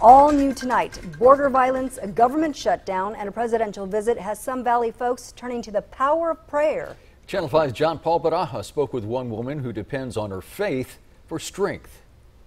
All new tonight, border violence, a government shutdown, and a presidential visit has some Valley folks turning to the power of prayer. Channel 5's John Paul Barajas spoke with one woman who depends on her faith for strength.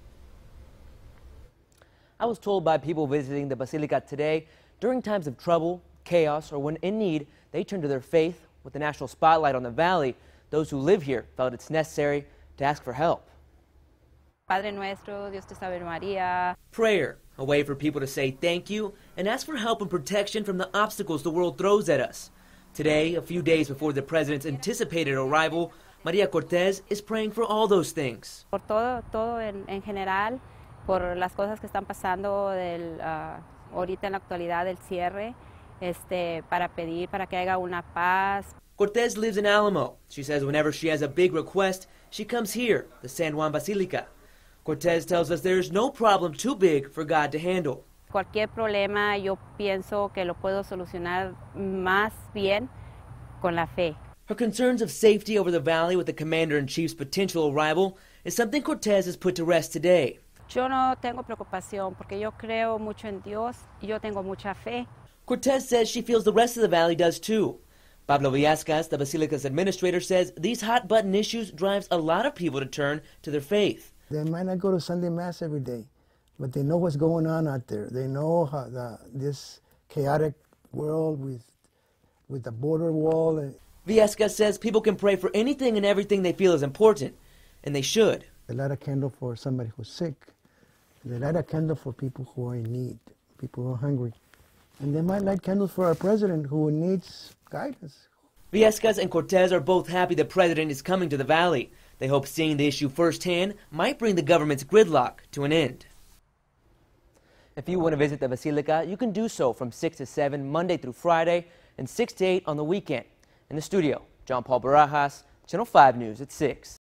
I was told by people visiting the Basilica today, during times of trouble, chaos, or when in need, they turn to their faith. With the national spotlight on the valley, those who live here felt it's necessary to ask for help. Padre nuestro, Dios te salve María. Prayer, a way for people to say thank you and ask for help and protection from the obstacles the world throws at us. Today, a few days before the president's anticipated arrival, Maria Cortez is praying for all those things. Por todo en general, por las cosas que están pasando ahorita en la actualidad del cierre, para pedir para que haya una paz. Cortez lives in Alamo. She says whenever she has a big request, she comes here, the San Juan Basilica. Cortez tells us there is no problem too big for God to handle. Cualquier problema yo pienso que lo puedo solucionar más bien con la fe. Her concerns of safety over the valley with the commander-in-chief's potential arrival is something Cortez has put to rest today. Yo no tengo preocupación porque yo creo mucho en Dios y yo tengo mucha fe. Cortez says she feels the rest of the valley does too. Pablo Villascas, the Basilica's administrator, says these hot-button issues drives a lot of people to turn to their faith. They might not go to Sunday Mass every day, but they know what's going on out there. They know how this chaotic world with the border wall. Villascas says people can pray for anything and everything they feel is important, and they should. They light a candle for somebody who's sick. They light a candle for people who are in need, people who are hungry. And they might light candles for our president who needs guidance. Villascas and Cortez are both happy the president is coming to the valley. They hope seeing the issue firsthand might bring the government's gridlock to an end. If you want to visit the Basilica, you can do so from 6 to 7 Monday through Friday and 6 to 8 on the weekend. In the studio, John Paul Barajas, Channel 5 News at 6.